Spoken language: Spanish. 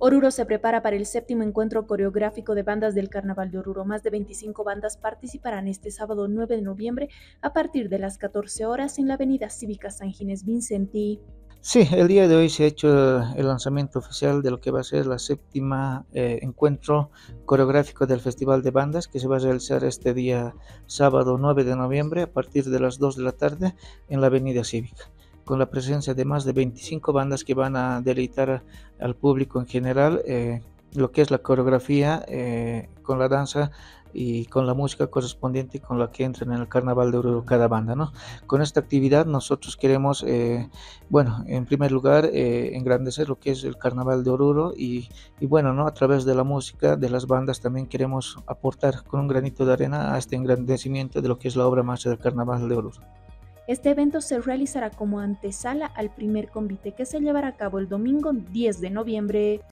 Oruro se prepara para el séptimo encuentro coreográfico de bandas del Carnaval de Oruro. Más de 25 bandas participarán este sábado 9 de noviembre a partir de las 14 horas en la Avenida Cívica San Ginés Vicentí. Sí, el día de hoy se ha hecho el lanzamiento oficial de lo que va a ser la séptima encuentro coreográfico del Festival de Bandas que se va a realizar este día sábado 9 de noviembre a partir de las 2 de la tarde en la Avenida Cívica, con la presencia de más de 25 bandas que van a deleitar al público en general, lo que es la coreografía con la danza y con la música correspondiente con la que entran en el Carnaval de Oruro cada banda, ¿no? Con esta actividad nosotros queremos, bueno, en primer lugar, engrandecer lo que es el Carnaval de Oruro y bueno, ¿no? A través de la música, de las bandas, también queremos aportar con un granito de arena a este engrandecimiento de lo que es la obra maestra del Carnaval de Oruro. Este evento se realizará como antesala al primer convite que se llevará a cabo el domingo 10 de noviembre.